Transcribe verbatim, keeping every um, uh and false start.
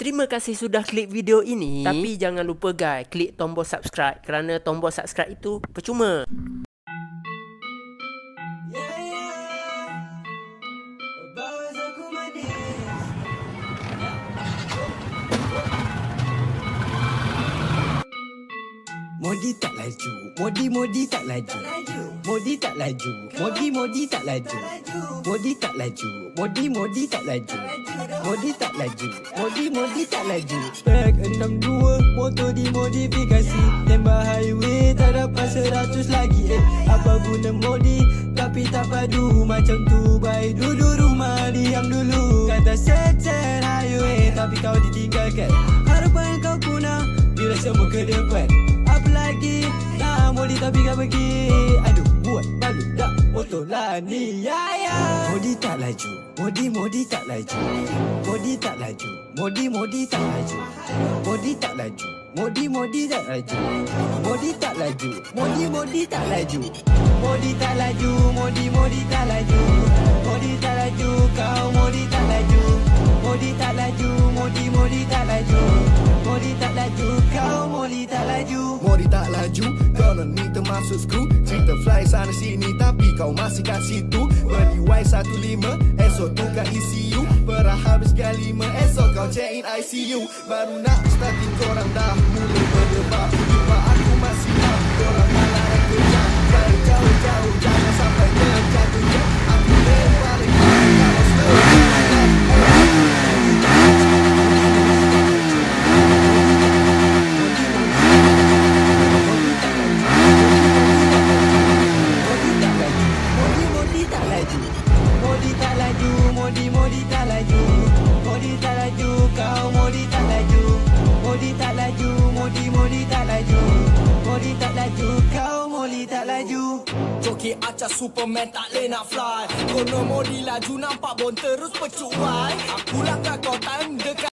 Terima kasih sudah klik video ini. Tapi jangan lupa guys, klik tombol subscribe kerana tombol subscribe itu percuma. Modi tak laju, Modi Modi tak laju, Modi tak laju, Modi Modi tak laju, Modi tak laju, Modi Modi tak laju, Modi tak laju, Modi Modi tak laju. Spek enam dua, motor dimodifikasi, tembak highway tak dapat seratus lagi. Eh, apa guna Modi tapi tak padu, macam tu baik duduk rumah diam dulu. Kata set-set highway tapi kau ditinggalkan, harapan kau punah bila semua ke depan. Apa lagi? Nah, Modi tapi kau pergi. Aduh, buat malu dah motor lah ni. Ya, ya. Modi tak laju, Modi Modi tak laju, Modi tak laju, Modi Modi tak laju, Modi tak laju, Modi Modi tak laju, Modi tak laju, Modi Modi tak laju, Modi tak laju, Modi Modi tak laju, Modi tak laju, kau Modi tak laju, Modi tak laju, Modi Modi tak laju, Modi tak laju, kau Modi tak laju. Modi tak laju, konon ni termasuk skru. Cerita fly sana sini tapi kau masih kat situ. Beli Y satu lima, esok tukar E C U. Perah habis G lima, esok kau check in I C U. Baru nak starting korang dah mulai berdebat. Jumpa aku masih tak, korang malah dan kerja. Balik jauh-jauh, jangan sampai terjatuh. Aku lempar lagi, kalau slow Modi Modi tak laju, Modi tak laju, kau Modi tak laju, Modi tak laju, Modi Modi tak laju, Modi tak laju, kau Modi tak laju. Joki acah Superman tak boleh nak fly. Kono Modi laju nampak bon terus pecuai. Aku langgar kau time dekat